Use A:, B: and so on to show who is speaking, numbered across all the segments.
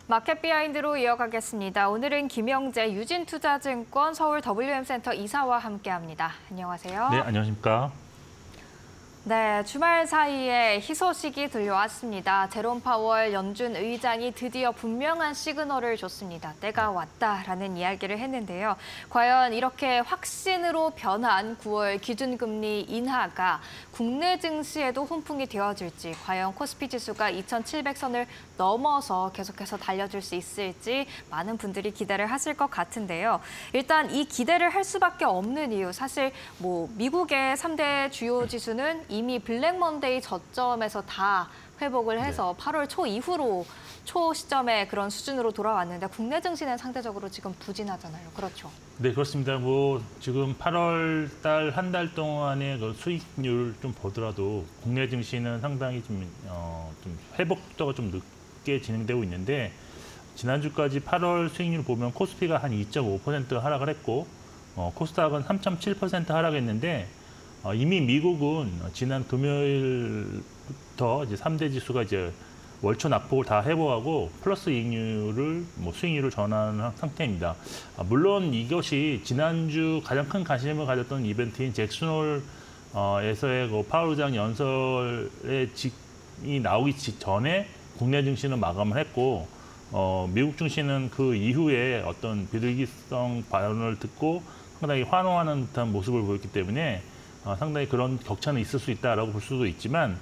A: 마켓 비하인드로 이어가겠습니다. 오늘은 김영재 유진투자증권 서울 WM센터 이사와 함께합니다. 안녕하세요.
B: 네, 안녕하십니까.
A: 네, 주말 사이에 희소식이 들려왔습니다. 제롬 파월 연준 의장이 드디어 분명한 시그널을 줬습니다. 때가 왔다라는 이야기를 했는데요. 과연 이렇게 확신으로 변한 9월 기준금리 인하가 국내 증시에도 훈풍이 되어줄지, 과연 코스피 지수가 2,700선을 넘어서 계속해서 달려줄 수 있을지 많은 분들이 기대를 하실 것 같은데요. 일단 이 기대를 할 수밖에 없는 이유, 사실 미국의 3대 주요 지수는 이미 블랙 먼데이 저점에서 다 회복을 해서 8월 초 이후로 초 시점에 그런 수준으로 돌아왔는데 국내 증시는 상대적으로 지금 부진하잖아요. 그렇죠? 네,
B: 그렇습니다. 지금 8월 달 한 달 동안의 그 수익률 좀 보더라도 국내 증시는 상당히 좀 회복 속도가 좀 늦게 진행되고 있는데, 지난주까지 8월 수익률 보면 코스피가 한 2.5% 하락을 했고 코스닥은 3.7% 하락했는데, 이미 미국은 지난 금요일부터 이제 3대 지수가 이제 월초 낙폭을 다 회복하고 플러스 이익률을 수익률을 전환한 상태입니다. 물론 이것이 지난주 가장 큰 관심을 가졌던 이벤트인 잭슨홀에서의 파월 의장 연설이 나오기 전에 국내 증시는 마감을 했고, 미국 증시는 그 이후에 어떤 비둘기성 발언을 듣고 상당히 환호하는 듯한 모습을 보였기 때문에 상당히 그런 격차는 있을 수 있다라고 볼 수도 있지만,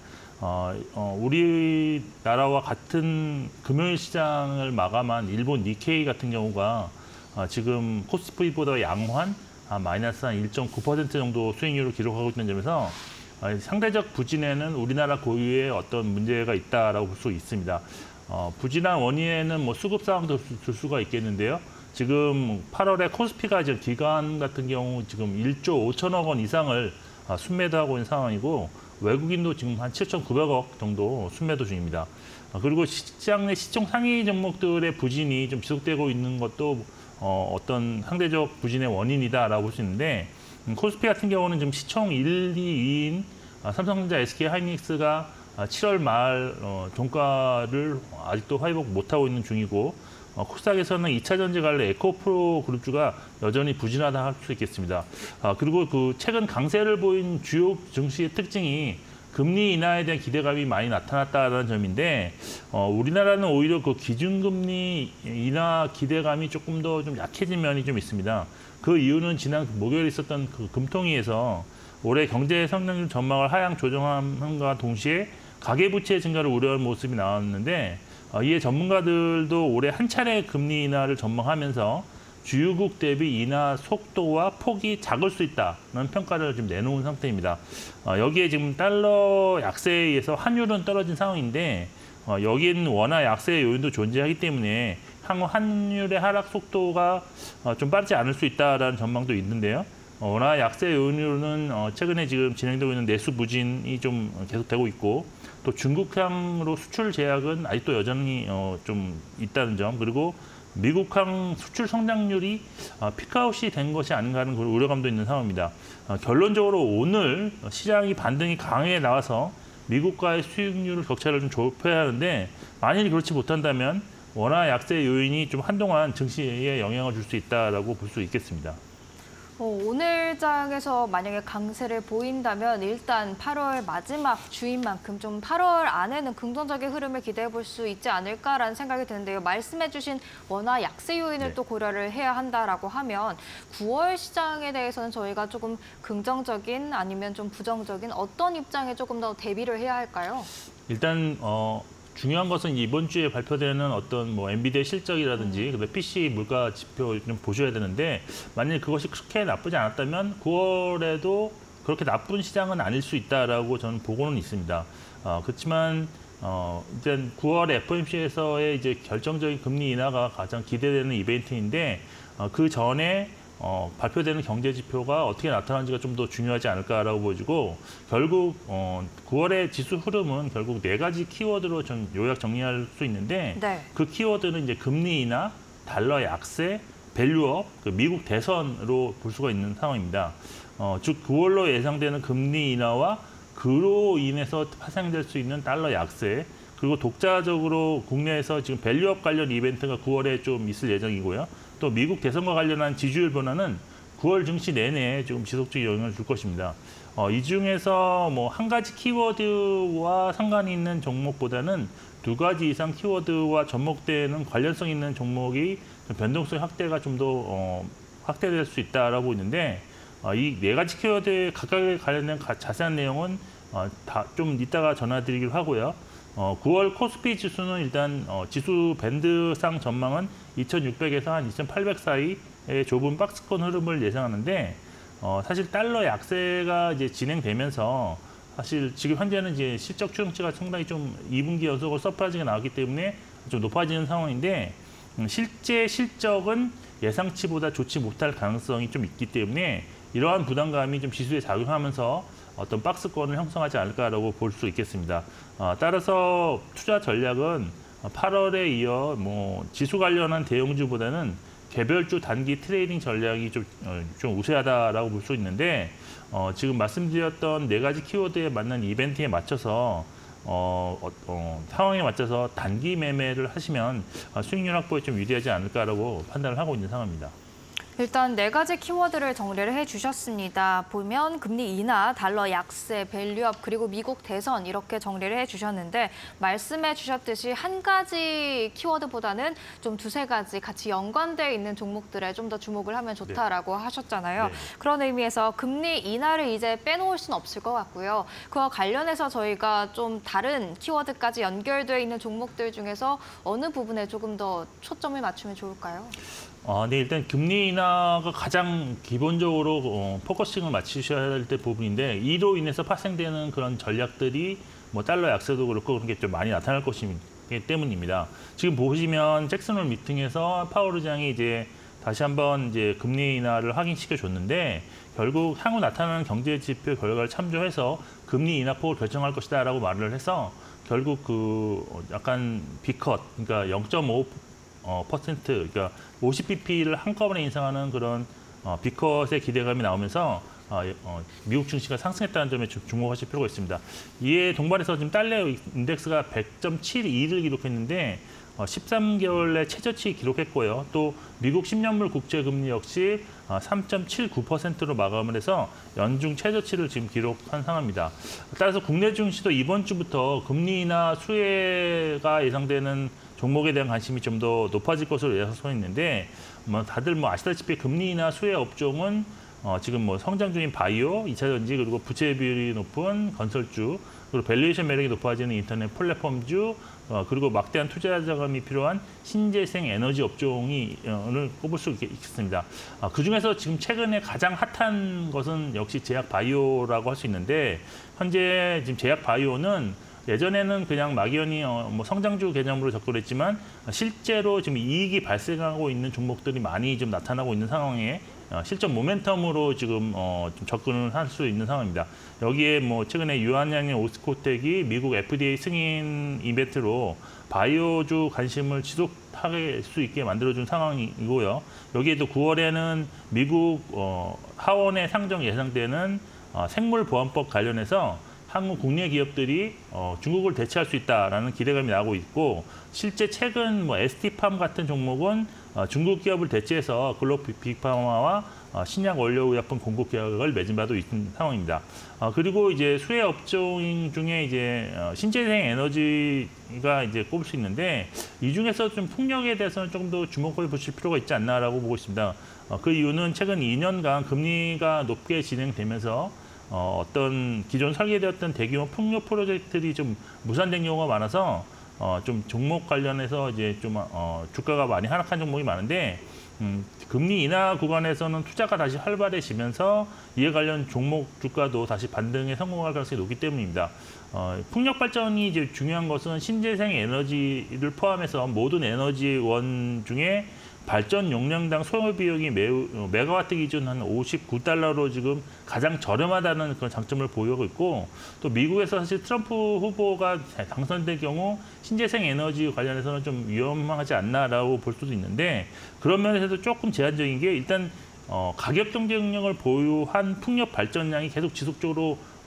B: 우리나라와 같은 금요일 시장을 마감한 일본 니케이 같은 경우가 지금 코스피보다 양호한 마이너스 한 1.9% 정도 수익률을 기록하고 있는 점에서 상대적 부진에는 우리나라 고유의 어떤 문제가 있다라고 볼 수 있습니다. 부진한 원인에는 수급 상황도 줄 수가 있겠는데요. 지금 8월에 코스피가 지금 기관 같은 경우 지금 1조 5천억 원 이상을 순매도하고 있는 상황이고, 외국인도 지금 한 7,900억 정도 순매도 중입니다. 그리고 시장 내 시총 상위 종목들의 부진이 좀 지속되고 있는 것도 어떤 상대적 부진의 원인이다라고 볼 수 있는데, 코스피 같은 경우는 지금 시총 1, 2위인 삼성전자, SK 하이닉스가 7월 말 종가를 아직도 회복 못하고 있는 중이고, 코스닥에서는 2차 전지 관련 에코프로 그룹주가 여전히 부진하다 할 수 있겠습니다. 그리고 그 최근 강세를 보인 주요 증시의 특징이 금리 인하에 대한 기대감이 많이 나타났다는 점인데, 우리나라는 오히려 그 기준금리 인하 기대감이 조금 더 좀 약해진 면이 좀 있습니다. 그 이유는 지난 목요일에 있었던 그 금통위에서 올해 경제 성장률 전망을 하향 조정함과 동시에 가계부채 증가를 우려하는 모습이 나왔는데, 이에 전문가들도 올해 한 차례 금리 인하를 전망하면서 주요국 대비 인하 속도와 폭이 작을 수 있다는 평가를 지금 내놓은 상태입니다. 여기에 지금 달러 약세에 의해서 환율은 떨어진 상황인데, 여기에는 원화 약세의 요인도 존재하기 때문에 향후 환율의 하락 속도가 좀 빠르지 않을 수 있다라는 전망도 있는데요. 원화 약세 요인으로는 최근에 지금 진행되고 있는 내수 부진이 좀 계속되고 있고, 또 중국향으로 수출 제약은 아직도 여전히 좀 있다는 점, 그리고 미국향 수출 성장률이 피크아웃이 된 것이 아닌가 하는 그런 우려감도 있는 상황입니다. 결론적으로 오늘 시장이 반등이 강하게 나와서 미국과의 수익률 격차를 좀 좁혀야 하는데, 만일 그렇지 못한다면 원화 약세 요인이 좀 한동안 증시에 영향을 줄 수 있다라고 볼 수 있겠습니다.
A: 오늘 장에서 만약에 강세를 보인다면 일단 8월 마지막 주인 만큼 좀 8월 안에는 긍정적인 흐름을 기대해 볼 수 있지 않을까라는 생각이 드는데요. 말씀해 주신 원화 약세 요인을 또 고려를 해야 한다라고 하면 9월 시장에 대해서는 저희가 조금 긍정적인 아니면 좀 부정적인 어떤 입장에 조금 더 대비를 해야 할까요?
B: 일단 중요한 것은 이번 주에 발표되는 어떤 엔비디아 실적이라든지 PC 물가 지표 좀 보셔야 되는데, 만약 그것이 그렇게 나쁘지 않았다면 9월에도 그렇게 나쁜 시장은 아닐 수 있다라고 저는 보고는 있습니다. 그렇지만 일단 9월 FOMC에서의 이제 결정적인 금리 인하가 가장 기대되는 이벤트인데, 그 전에 발표되는 경제 지표가 어떻게 나타나는지가 좀 더 중요하지 않을까라고 보여지고, 결국 9월의 지수 흐름은 결국 4가지 키워드로 좀 요약 정리할 수 있는데, 그 키워드는 이제 금리 인하, 달러 약세, 밸류업, 미국 대선으로 볼 수가 있는 상황입니다. 즉 9월로 예상되는 금리 인하와 그로 인해서 파생될 수 있는 달러 약세, 그리고 독자적으로 국내에서 지금 밸류업 관련 이벤트가 9월에 좀 있을 예정이고요. 또 미국 대선과 관련한 지지율 변화는 9월 증시 내내 좀 지속적인 영향을 줄 것입니다. 이 중에서 뭐 한 가지 키워드와 상관이 있는 종목보다는 두 가지 이상 키워드와 접목되는 관련성 있는 종목이 변동성 확대가 좀 더 확대될 수 있다라고 있는데 이 네 가지 키워드에 각각에 관련된 자세한 내용은 다 좀 이따가 전화드리기로 하고요. 9월 코스피 지수는 일단 지수 밴드상 전망은 2,600에서 한 2,800 사이의 좁은 박스권 흐름을 예상하는데 사실 달러 약세가 이제 진행되면서 사실 지금 현재는 이제 실적 추정치가 상당히 좀 2분기 연속으로 서프라이즈가 나왔기 때문에 좀 높아지는 상황인데 실제 실적은 예상치보다 좋지 못할 가능성이 좀 있기 때문에 이러한 부담감이 좀 지수에 작용하면서 어떤 박스권을 형성하지 않을까라고 볼 수 있겠습니다. 따라서 투자 전략은 8월에 이어 뭐 지수 관련한 대형주보다는 개별주 단기 트레이딩 전략이 좀 우세하다라고 볼 수 있는데 지금 말씀드렸던 네 가지 키워드에 맞는 이벤트에 맞춰서 상황에 맞춰서 단기 매매를 하시면 수익률 확보에 좀 유리하지 않을까라고 판단을 하고 있는 상황입니다.
A: 일단 네 가지 키워드를 정리를 해주셨습니다. 보면 금리 인하, 달러 약세, 밸류업, 그리고 미국 대선 이렇게 정리를 해주셨는데 말씀해 주셨듯이 한 가지 키워드보다는 좀 두세 가지 같이 연관되어 있는 종목들에 좀 더 주목을 하면 좋다라고 하셨잖아요.
B: 네.
A: 그런 의미에서 금리 인하를 이제 빼놓을 수는 없을 것 같고요. 그와 관련해서 저희가 좀 다른 키워드까지 연결되어 있는 종목들 중에서 어느 부분에 조금 더 초점을 맞추면 좋을까요?
B: 네, 일단 금리 인하가 가장 기본적으로 포커싱을 맞추셔야 할 때 부분인데 이로 인해서 파생되는 그런 전략들이 뭐 달러 약세도 그렇고 그런 게 좀 많이 나타날 것이기 때문입니다. 지금 보시면 잭슨홀 미팅에서 파월 의장이 이제 다시 한번 이제 금리 인하를 확인시켜 줬는데 결국 향후 나타나는 경제 지표 결과를 참조해서 금리 인하폭을 결정할 것이다라고 말을 해서 결국 그 약간 B컷 그러니까 0.5% 그러니까 50bp를 한꺼번에 인상하는 그런 B컷의 기대감이 나오면서 미국 증시가 상승했다는 점에 주목하실 필요가 있습니다. 이에 동반해서 지금 달러 인덱스가 100.72를 기록했는데 13개월 내 최저치 기록했고요. 또 미국 10년물 국채금리 역시 3.79%로 마감을 해서 연중 최저치를 지금 기록한 상황입니다. 따라서 국내 증시도 이번 주부터 금리 인하 수혜가 예상되는 종목에 대한 관심이 좀 더 높아질 것으로 예상되는데 다들 뭐 아시다시피 금리 인하 수혜 업종은 지금 뭐 성장 중인 바이오, 2차 전지 그리고 부채 비율이 높은 건설주 그리고 밸류에이션 매력이 높아지는 인터넷 플랫폼주 그리고 막대한 투자 자금이 필요한 신재생 에너지 업종을 꼽을 수 있겠습니다. 그중에서 지금 최근에 가장 핫한 것은 역시 제약 바이오라고 할 수 있는데 현재 지금 제약 바이오는 예전에는 그냥 막연히 뭐 성장주 개념으로 접근했지만 실제로 지금 이익이 발생하고 있는 종목들이 많이 좀 나타나고 있는 상황에 실적 모멘텀으로 지금 좀 접근을 할 수 있는 상황입니다. 여기에 뭐 최근에 유한양의 오스코텍이 미국 FDA 승인 이벤트로 바이오주 관심을 지속할 수 있게 만들어준 상황이고요. 여기에도 9월에는 미국 하원의 상정 예상되는 생물보안법 관련해서 한국 국내 기업들이 중국을 대체할 수 있다라는 기대감이 나오고 있고 실제 최근 뭐 ST팜 같은 종목은 중국 기업을 대체해서 글로벌 빅파마와 신약 원료의약품 공급 계약을 맺은 바도 있는 상황입니다. 그리고 이제 수혜 업종 중에 이제 신재생 에너지가 이제 꼽을 수 있는데 이 중에서 좀 풍력에 대해서는 조금 더 주목해 보실 필요가 있지 않나라고 보고 있습니다. 그 이유는 최근 2년간 금리가 높게 진행되면서 어떤 기존 설계되었던 대규모 풍력 프로젝트들이 좀 무산된 경우가 많아서 좀 종목 관련해서 이제 좀 주가가 많이 하락한 종목이 많은데 금리 인하 구간에서는 투자가 다시 활발해지면서 이에 관련 종목 주가도 다시 반등에 성공할 가능성이 높기 때문입니다. 풍력 발전이 이제 중요한 것은 신재생 에너지를 포함해서 모든 에너지원 중에 발전 용량당 소요 비용이 매우 메가와트 기준 한 $59로 지금 가장 저렴하다는 그런 장점을 보유하고 있고 또 미국에서 사실 트럼프 후보가 당선될 경우 신재생 에너지 관련해서는 좀 위험하지 않나라고 볼 수도 있는데 그런 면에서도 조금 제한적인 게 일단 가격 경쟁력을 보유한 풍력 발전량이 계속 지속적으로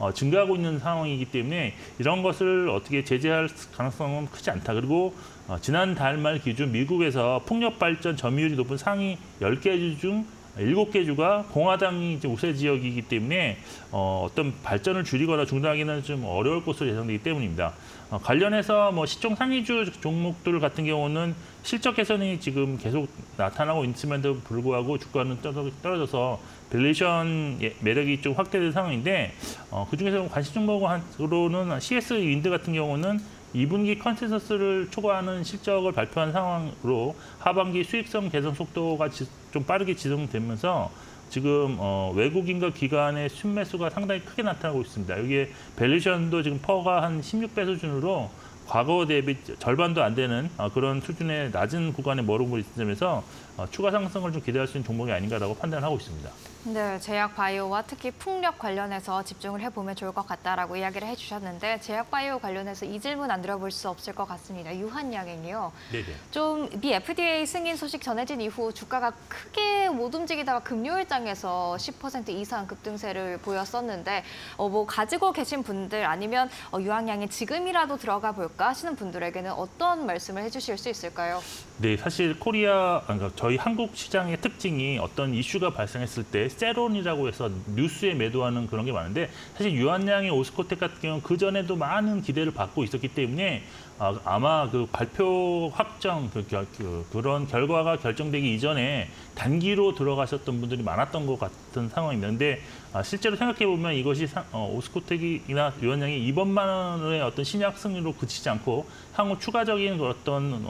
B: 증가하고 있는 상황이기 때문에 이런 것을 어떻게 제재할 가능성은 크지 않다. 그리고 지난 달 말 기준 미국에서 풍력 발전 점유율이 높은 상위 10개 주 중 7개 주가 공화당이 이제 우세 지역이기 때문에 어떤 발전을 줄이거나 중단하기는 좀 어려울 것으로 예상되기 때문입니다. 관련해서 뭐 시총 상위주 종목들 같은 경우는 실적 개선이 지금 계속 나타나고 있음에도 불구하고 주가는 떨어져서 밸류에이션 매력이 좀 확대된 상황인데 그중에서 관심 종목으로는 CS 윈드 같은 경우는 2분기 컨센서스를 초과하는 실적을 발표한 상황으로 하반기 수익성 개선 속도가 좀 빠르게 지속되면서 지금 외국인과 기관의 순매수가 상당히 크게 나타나고 있습니다. 여기에 밸류에이션도 지금 퍼가 한 16배 수준으로 과거 대비 절반도 안 되는 그런 수준의 낮은 구간에 머무르고 있는 점에서 추가 상승을 좀 기대할 수 있는 종목이 아닌가라고 판단을 하고 있습니다.
A: 네, 제약 바이오와 특히 풍력 관련해서 집중을 해보면 좋을 것 같다라고 이야기를 해주셨는데 제약 바이오 관련해서 이 질문 안 들어볼 수 없을 것 같습니다. 유한양행이요.
B: 네네.
A: 좀 미 FDA 승인 소식 전해진 이후 주가가 크게 못 움직이다가 금요일장에서 10% 이상 급등세를 보였었는데 뭐 가지고 계신 분들 아니면 유한양행 지금이라도 들어가 볼까 하시는 분들에게는 어떤 말씀을 해주실 수 있을까요?
B: 네, 사실 그러니까 저희 한국 시장의 특징이 어떤 이슈가 발생했을 때 세론이라고 해서 뉴스에 매도하는 그런 게 많은데 사실 유한양의 오스코텍 같은 경우는 그전에도 많은 기대를 받고 있었기 때문에 아마 그 발표 확정 그런 결과가 결정되기 이전에 단기로 들어가셨던 분들이 많았던 것 같은 상황입니다. 근데 실제로 생각해 보면 이것이 오스코텍이나 유한양이 이번만의 어떤 신약 승리로 그치지 않고 향후 추가적인 어떤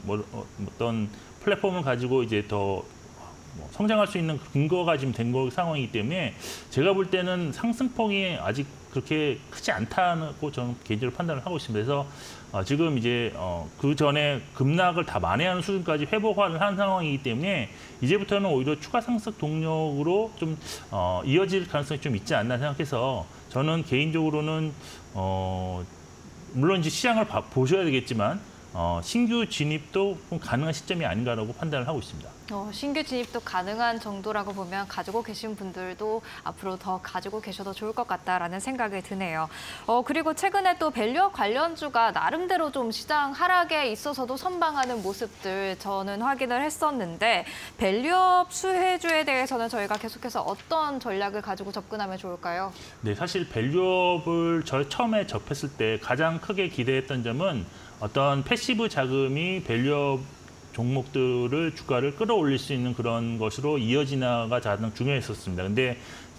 B: 어떤 플랫폼을 가지고 이제 더 성장할 수 있는 근거가 지금 된 상황이기 때문에 제가 볼 때는 상승폭이 아직 그렇게 크지 않다고 저는 개인적으로 판단을 하고 있습니다. 그래서 지금 이제 그 전에 급락을 다 만회하는 수준까지 회복화를 한 상황이기 때문에 이제부터는 오히려 추가 상승 동력으로 좀 이어질 가능성이 좀 있지 않나 생각해서 저는 개인적으로는 물론 이제 시장을 보셔야 되겠지만 신규 진입도 가능한 시점이 아닌가라고 판단을 하고 있습니다.
A: 신규 진입도 가능한 정도라고 보면 가지고 계신 분들도 앞으로 더 가지고 계셔도 좋을 것 같다라는 생각이 드네요. 그리고 최근에 또 밸류업 관련주가 나름대로 좀 시장 하락에 있어서도 선방하는 모습들 저는 확인을 했었는데 밸류업 수혜주에 대해서는 저희가 계속해서 어떤 전략을 가지고 접근하면 좋을까요?
B: 네, 사실 밸류업을 처음에 접했을 때 가장 크게 기대했던 점은 어떤 패시브 자금이 밸류업 종목들을 주가를 끌어올릴 수 있는 그런 것으로 이어지나가 가장 중요했었습니다. 근데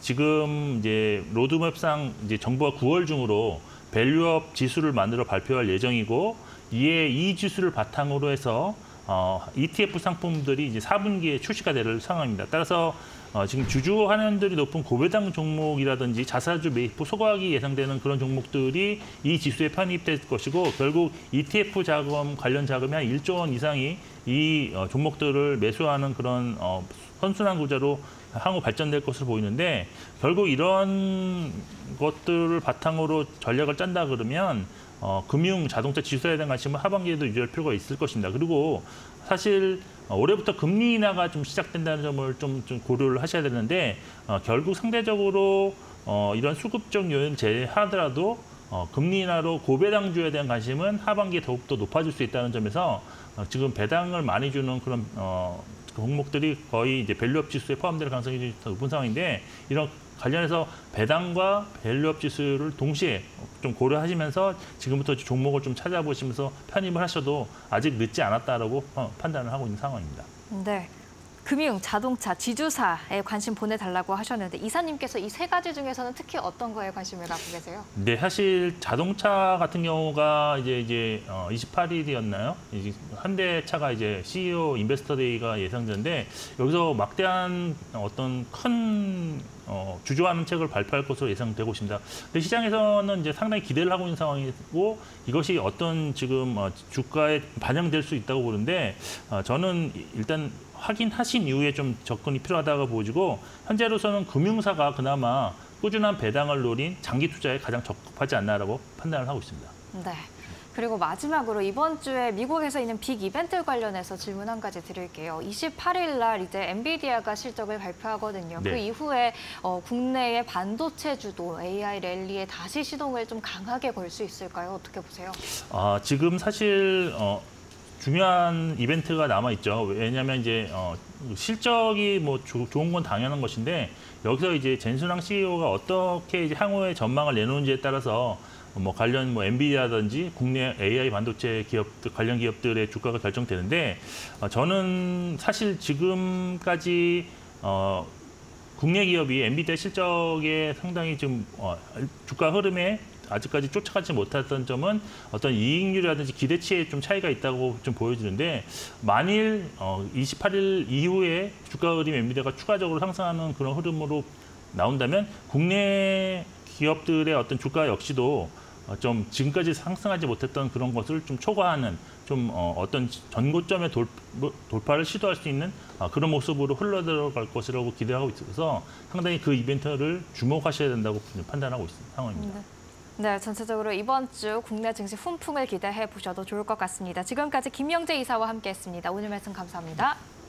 B: 지금 이제 로드맵상 이제 정부가 9월 중으로 밸류업 지수를 만들어 발표할 예정이고 이에 이 지수를 바탕으로 해서 ETF 상품들이 이제 4분기에 출시가 될 상황입니다. 따라서 지금 주주 환원들이 높은 고배당 종목이라든지 자사주 매입 소각이 예상되는 그런 종목들이 이 지수에 편입될 것이고 결국 ETF 자금 관련 자금이 한 1조 원 이상이 이 종목들을 매수하는 그런 선순환 구조로 향후 발전될 것으로 보이는데 결국 이런 것들을 바탕으로 전략을 짠다 그러면 금융, 자동차, 지수에 대한 관심은 하반기에도 유지할 필요가 있을 것입니다. 그리고 사실 올해부터 금리 인하가 좀 시작된다는 점을 좀 고려를 하셔야 되는데 결국 상대적으로 이런 수급적 요인 제외하더라도 금리 인하로 고배당주에 대한 관심은 하반기에 더욱더 높아질 수 있다는 점에서 지금 배당을 많이 주는 그런 종목들이 거의 이제 밸류업 지수에 포함될 가능성이 더 높은 상황인데 이런 관련해서 배당과 밸류업 지수를 동시에 좀 고려하시면서 지금부터 종목을 좀 찾아보시면서 편입을 하셔도 아직 늦지 않았다라고 판단을 하고 있는 상황입니다.
A: 네. 금융, 자동차, 지주사에 관심 보내달라고 하셨는데 이사님께서 이 세 가지 중에서는 특히 어떤 거에 관심을 갖고 계세요?
B: 네, 사실 자동차 같은 경우가 이제 28일이었나요? 이제 현대차가 이제 CEO 인베스터 데이가 예상되는데 여기서 막대한 어떤 큰 주주환원 책을 발표할 것으로 예상되고 있습니다. 근데 시장에서는 이제 상당히 기대를 하고 있는 상황이고 이것이 어떤 지금 주가에 반영될 수 있다고 보는데 저는 일단 확인하신 이후에 좀 접근이 필요하다고 보여지고 현재로서는 금융사가 그나마 꾸준한 배당을 노린 장기 투자에 가장 적합하지 않나라고 판단을 하고 있습니다.
A: 네. 그리고 마지막으로 이번 주에 미국에서 있는 빅 이벤트 관련해서 질문 한 가지 드릴게요. 28일 날 이제 엔비디아가 실적을 발표하거든요.
B: 네.
A: 그 이후에 국내의 반도체 주도 AI 랠리에 다시 시동을 좀 강하게 걸 수 있을까요? 어떻게 보세요?
B: 지금 사실 중요한 이벤트가 남아 있죠. 왜냐하면 이제 실적이 뭐 좋은 건 당연한 것인데 여기서 이제 젠순왕 CEO가 어떻게 이제 향후의 전망을 내놓는지에 따라서 뭐 관련 뭐 엔비디아든지 국내 AI 반도체 기업들 관련 기업들의 주가가 결정되는데 저는 사실 지금까지 국내 기업이 엔비디아 실적에 상당히 좀 주가 흐름에 아직까지 쫓아가지 못했던 점은 어떤 이익률이라든지 기대치에 좀 차이가 있다고 좀 보여지는데 만일 28일 이후에 주가 흐름 엔비디아가 추가적으로 상승하는 그런 흐름으로 나온다면 국내 기업들의 어떤 주가 역시도 좀 지금까지 상승하지 못했던 그런 것을 좀 초과하는 좀 어떤 전고점의 돌파를 시도할 수 있는 그런 모습으로 흘러들어갈 것이라고 기대하고 있어서 상당히 그 이벤트를 주목하셔야 된다고 판단하고 있는 상황입니다.
A: 네, 전체적으로 이번 주 국내 증시 훈풍을 기대해 보셔도 좋을 것 같습니다. 지금까지 김영재 이사와 함께했습니다. 오늘 말씀 감사합니다.